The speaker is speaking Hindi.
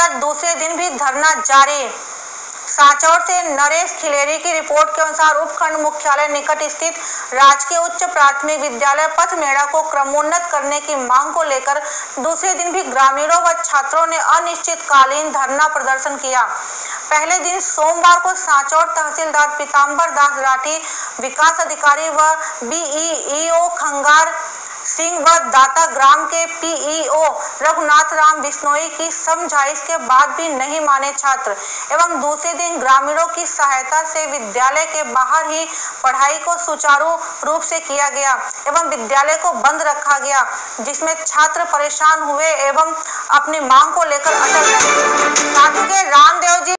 लेकर दूसरे दिन भी धरना जारी। सांचौर से नरेश खिलेरी की रिपोर्ट के अनुसार उपखंड मुख्यालय निकट स्थित राजकीय उच्च प्राथमिक विद्यालय पथमेड़ा को क्रमोन्नत करने की मांग को लेकर दूसरे दिन भी ग्रामीणों व छात्रों ने अनिश्चितकालीन धरना प्रदर्शन किया। पहले दिन सोमवार को सांचौर तहसीलदार पीताम्बर दास राठी, विकास अधिकारी व बीईओ खंगार सिंह व दाता ग्राम के पीईओ रघुनाथ राम बिश्नोई की समझाइश के बाद भी नहीं माने छात्र एवं दूसरे दिन ग्रामीणों की सहायता से विद्यालय के बाहर ही पढ़ाई को सुचारू रूप से किया गया एवं विद्यालय को बंद रखा गया, जिसमें छात्र परेशान हुए एवं अपनी मांग को लेकर अटल रहे। साथ ही रामदेव जी